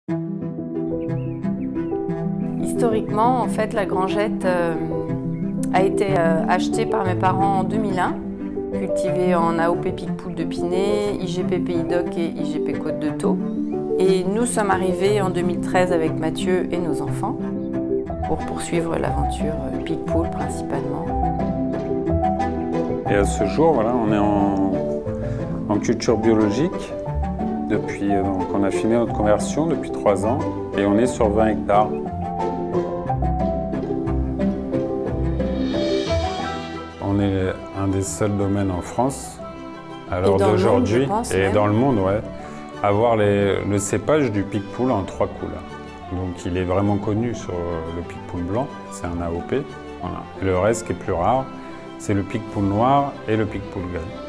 Historiquement, en fait, la Grangette a été achetée par mes parents en 2001, cultivée en AOP Picpoul de Pinet, IGP Pays d'Oc et IGP Côte de Thau. Et nous sommes arrivés en 2013 avec Mathieu et nos enfants pour poursuivre l'aventure Picpoul principalement. Et à ce jour, voilà, on est en culture biologique. Depuis, donc on a fini notre conversion depuis 3 ans et on est sur 20 hectares. On est un des seuls domaines en France, à l'heure d'aujourd'hui, et dans le monde, ouais, à avoir le cépage du Picpoul en 3 couleurs. Donc il est vraiment connu sur le Picpoul blanc, c'est un AOP. Voilà. Et le reste qui est plus rare, c'est le Picpoul noir et le Picpoul gris.